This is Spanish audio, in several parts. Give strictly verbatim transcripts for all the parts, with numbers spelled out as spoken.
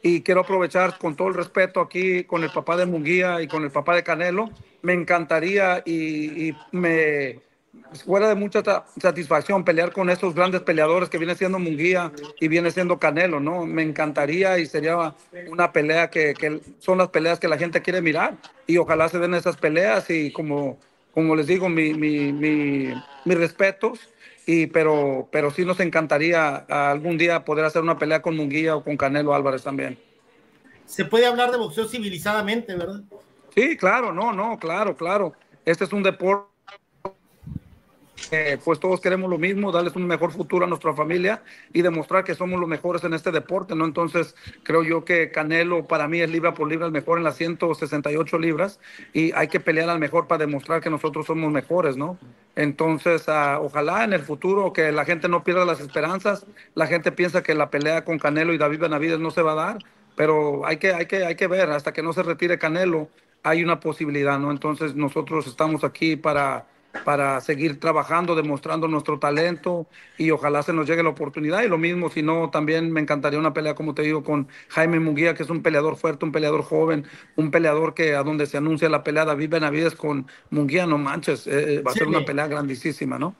y quiero aprovechar con todo el respeto aquí con el papá de Munguía y con el papá de Canelo. Me encantaría y, y me fuera de mucha satisfacción pelear con estos grandes peleadores que viene siendo Munguía y viene siendo Canelo, ¿no? Me encantaría y sería una pelea que, que son las peleas que la gente quiere mirar y ojalá se den esas peleas y como, como les digo, mi, mi, mi, mis respetos. Y, pero, pero sí nos encantaría algún día poder hacer una pelea con Munguía o con Canelo Álvarez también. Se puede hablar de boxeo civilizadamente, ¿verdad? Sí, claro, no, no, claro, claro. Este es un deporte, eh, pues todos queremos lo mismo, darles un mejor futuro a nuestra familia y demostrar que somos los mejores en este deporte, ¿no? Entonces, creo yo que Canelo para mí es libra por libra el mejor en las ciento sesenta y ocho libras y hay que pelear al mejor para demostrar que nosotros somos mejores, ¿no? Entonces, uh, ojalá en el futuro que la gente no pierda las esperanzas. La gente piensa que la pelea con Canelo y David Benavides no se va a dar, pero hay que, hay que, hay que ver, hasta que no se retire Canelo, hay una posibilidad, ¿no? Entonces, nosotros estamos aquí para para seguir trabajando, demostrando nuestro talento y ojalá se nos llegue la oportunidad. Y lo mismo, si no, también me encantaría una pelea, como te digo, con Jaime Munguía, que es un peleador fuerte, un peleador joven, un peleador que a donde se anuncia la pelea David Benavides con Munguía, no manches, eh, va a Sí, ser una pelea grandísima, ¿no?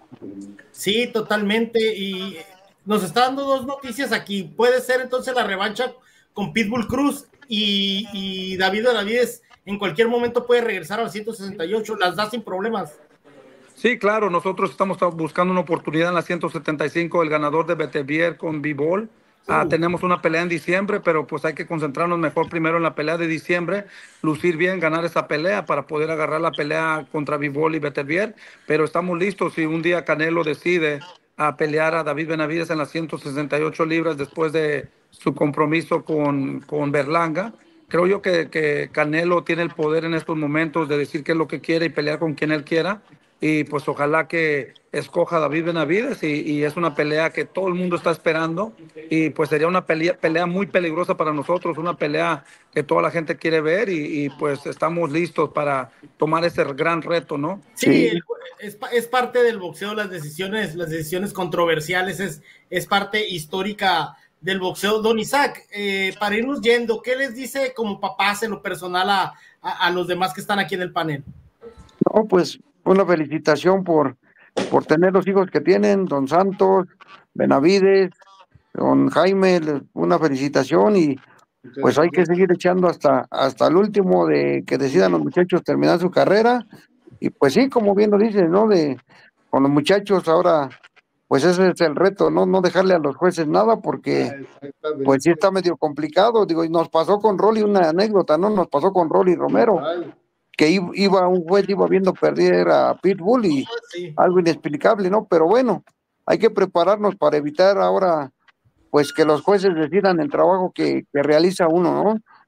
sí, totalmente. Y nos está dando dos noticias aquí. Puede ser entonces la revancha con Pitbull Cruz y, y David Benavides en cualquier momento puede regresar al ciento sesenta y ocho, las da sin problemas. Sí, claro, nosotros estamos buscando una oportunidad en la ciento setenta y cinco, el ganador de Betebier con Bivol. Ah, Uh. tenemos una pelea en diciembre, pero pues hay que concentrarnos mejor primero en la pelea de diciembre, lucir bien, ganar esa pelea para poder agarrar la pelea contra Bivol y Betebier. Pero estamos listos si un día Canelo decide a pelear a David Benavides en las ciento sesenta y ocho libras después de su compromiso con, con Berlanga. Creo yo que, que Canelo tiene el poder en estos momentos de decir qué es lo que quiere y pelear con quien él quiera y pues ojalá que escoja a David Benavides y, y es una pelea que todo el mundo está esperando y pues sería una pelea, pelea muy peligrosa para nosotros, una pelea que toda la gente quiere ver y, y pues estamos listos para tomar ese gran reto, ¿no? Sí, el, es, es, parte del boxeo, las decisiones, las decisiones controversiales, es, es parte histórica del boxeo. Don Isaac, eh, para irnos yendo, ¿qué les dice como papás en lo personal a, a, a los demás que están aquí en el panel? No, pues una felicitación por, por tener los hijos que tienen, don Santos, Benavides, don Jaime, una felicitación y pues hay que seguir echando hasta, hasta el último de que decidan los muchachos terminar su carrera y pues sí, como bien lo dices, ¿no? De con los muchachos ahora, pues ese es el reto, ¿no? No dejarle a los jueces nada porque pues sí está medio complicado, digo, y nos pasó con Rolly una anécdota, ¿no? Nos pasó con Rolly Romero, que iba un juez, iba viendo perder a Pitbull y sí. algo inexplicable, ¿no? Pero bueno, hay que prepararnos para evitar ahora, pues que los jueces decidan el trabajo que, que realiza uno, ¿no?